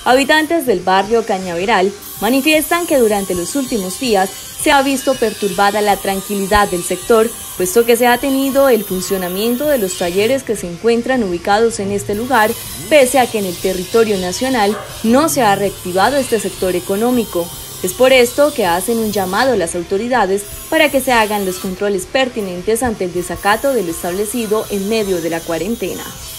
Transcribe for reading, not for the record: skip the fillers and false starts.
Habitantes del barrio Cañaveral manifiestan que durante los últimos días se ha visto perturbada la tranquilidad del sector, puesto que se ha tenido el funcionamiento de los talleres que se encuentran ubicados en este lugar, pese a que en el territorio nacional no se ha reactivado este sector económico. Es por esto que hacen un llamado a las autoridades para que se hagan los controles pertinentes ante el desacato de lo establecido en medio de la cuarentena.